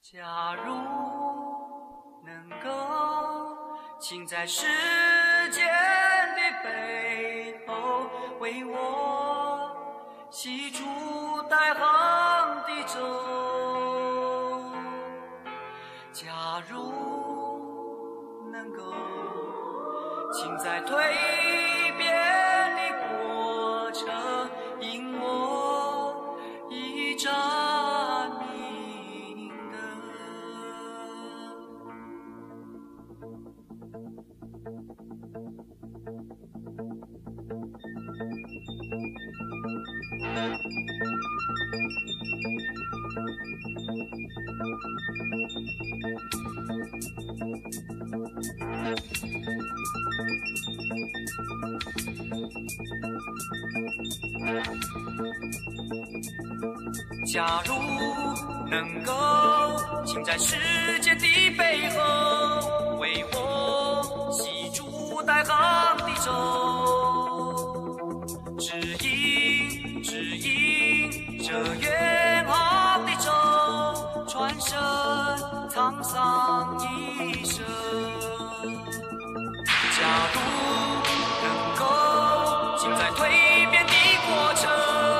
假如能够，请在时间的背后为我系住带航的舟。假如能够，请在蜕变的过程引我一盏明灯。假如能够，请在时间的背后为我系住带航的舟，指引这远航的舟，传声沧桑一生。假如能够，请在蜕变的过程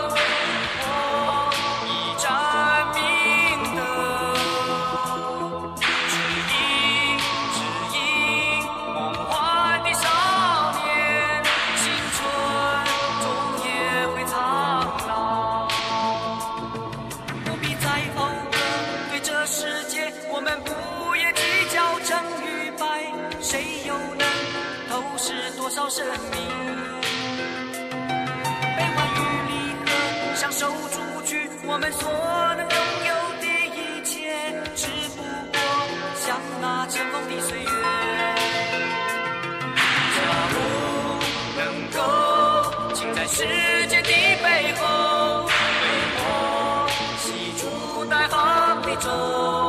多少生命，悲欢与离合，享受出去我们所能拥有的一切，只不过像那尘封的岁月。假如能够，请在时间的背后为我系住带航的舟，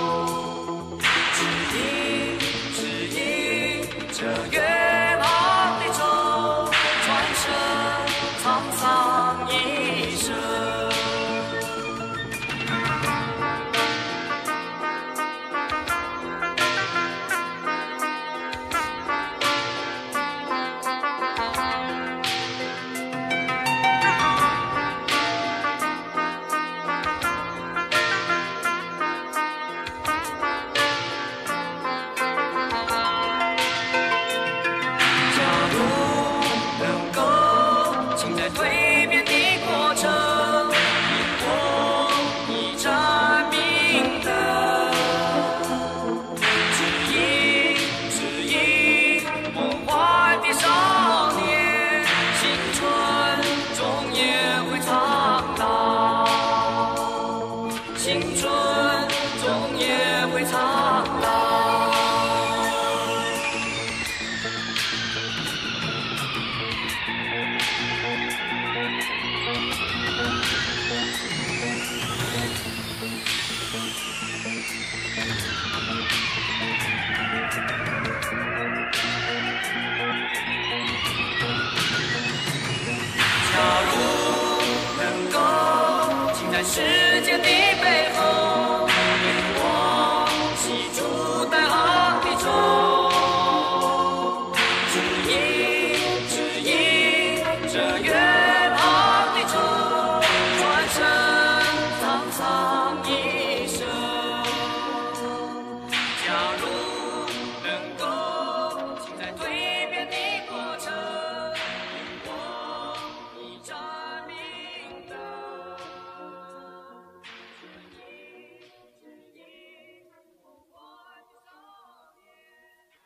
指引这远青春总也会苍